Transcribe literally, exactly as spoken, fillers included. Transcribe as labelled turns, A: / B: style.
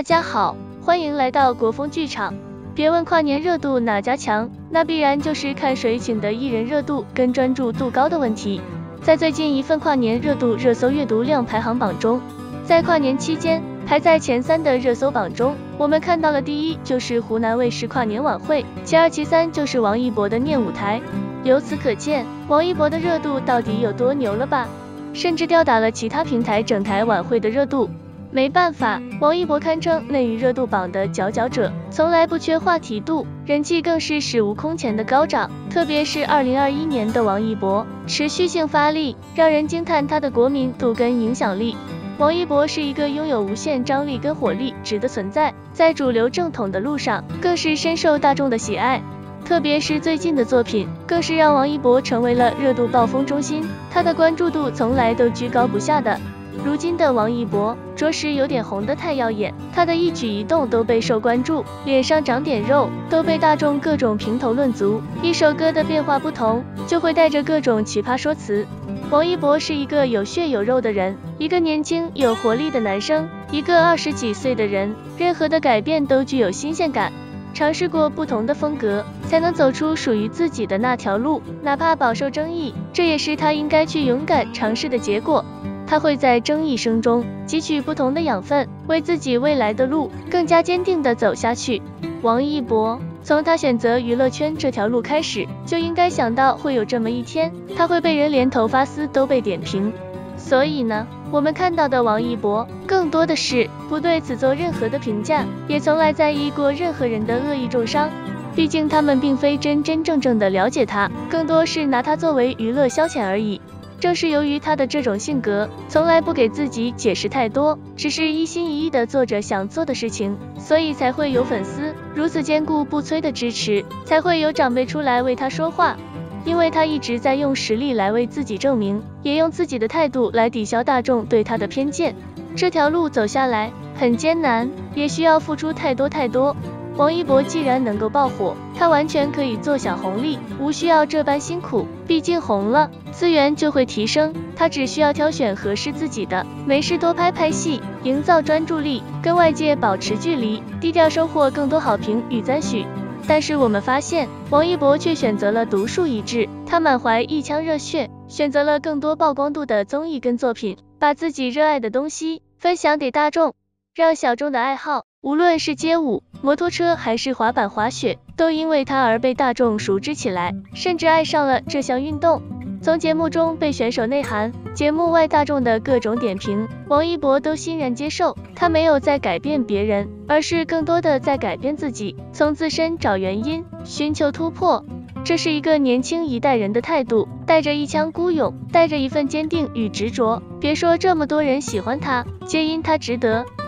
A: 大家好，欢迎来到国风剧场。别问跨年热度哪家强，那必然就是看谁请的艺人热度跟专注度高的问题。在最近一份跨年热度热搜阅读量排行榜中，在跨年期间排在前三的热搜榜中，我们看到了第一就是湖南卫视跨年晚会，其二其三就是王一博的念舞台。由此可见，王一博的热度到底有多牛了吧？甚至吊打了其他平台整台晚会的热度。没办法，王一博堪称内娱热度榜的佼佼者，从来不缺话题度，人气更是史无空前的高涨。特别是二零二一年的王一博，持续性发力，让人惊叹他的国民度跟影响力。王一博是一个拥有无限张力跟火力值的存在，在主流正统的路上，更是深受大众的喜爱。特别是最近的作品，更是让王一博成为了热度暴风中心，他的关注度从来都居高不下的。如今的王一博着实有点红得太耀眼，他的一举一动都备受关注，脸上长点肉都被大众各种评头论足，一首歌的变化不同就会带着各种奇葩说辞。王一博是一个有血有肉的人，一个年轻有活力的男生，一个二十几岁的人，任何的改变都具有新鲜感，尝试过不同的风格，才能走出属于自己的那条路，哪怕饱受争议，这也是他应该去勇敢尝试的结果。他会在争议声中汲取不同的养分，为自己未来的路更加坚定地走下去。王一博从他选择娱乐圈这条路开始，就应该想到会有这么一天，他会被人连头发丝都被点评。所以呢，我们看到的王一博更多的是不对此做任何的评价，也从来在意过任何人的恶意重伤。毕竟他们并非真真正正的了解他，更多是拿他作为娱乐消遣而已。正是由于他的这种性格，从来不给自己解释太多，只是一心一意的做着想做的事情，所以才会有粉丝如此坚固不摧的支持，才会有长辈出来为他说话。因为他一直在用实力来为自己证明，也用自己的态度来抵消大众对他的偏见。这条路走下来很艰难，也需要付出太多太多。王一博既然能够爆火，他完全可以坐享红利，无需要这般辛苦，毕竟红了，资源就会提升，他只需要挑选合适自己的，没事多拍拍戏，营造专注力，跟外界保持距离，低调收获更多好评与赞许。但是我们发现，王一博却选择了独树一帜，他满怀一腔热血，选择了更多曝光度的综艺跟作品，把自己热爱的东西分享给大众，让小众的爱好，无论是街舞、摩托车还是滑板滑雪，都因为他而被大众熟知起来，甚至爱上了这项运动。从节目中被选手内涵，节目外大众的各种点评，王一博都欣然接受。他没有在改变别人，而是更多的在改变自己，从自身找原因，寻求突破。这是一个年轻一代人的态度，带着一腔孤勇，带着一份坚定与执着。别说这么多人喜欢他，皆因他值得。